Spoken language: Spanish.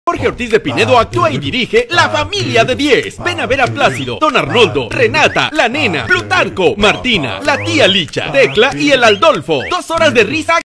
Jorge Ortiz de Pinedo actúa y dirige La Familia de 10. Ven a ver a Plácido, Don Arnoldo, Renata, la nena, Plutarco, Martina, la tía Licha, Tecla y el Aldolfo. 2 horas de risa